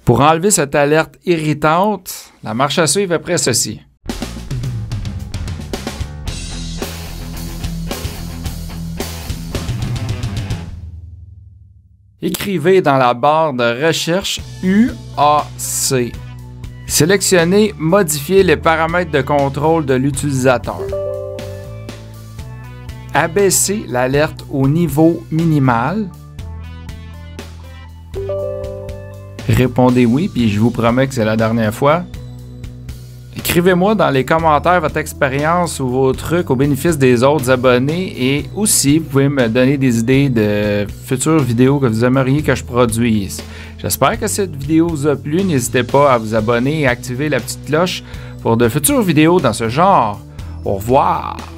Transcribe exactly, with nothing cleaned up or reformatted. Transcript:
Pour enlever cette alerte irritante, la marche à suivre après ceci. Écrivez dans la barre de recherche U A C. Sélectionnez « Modifier les paramètres de contrôle de l'utilisateur ». Abaissez l'alerte au niveau minimal. Répondez oui, puis je vous promets que c'est la dernière fois. Écrivez-moi dans les commentaires votre expérience ou vos trucs au bénéfice des autres abonnés et aussi, vous pouvez me donner des idées de futures vidéos que vous aimeriez que je produise. J'espère que cette vidéo vous a plu. N'hésitez pas à vous abonner et activer la petite cloche pour de futures vidéos dans ce genre. Au revoir!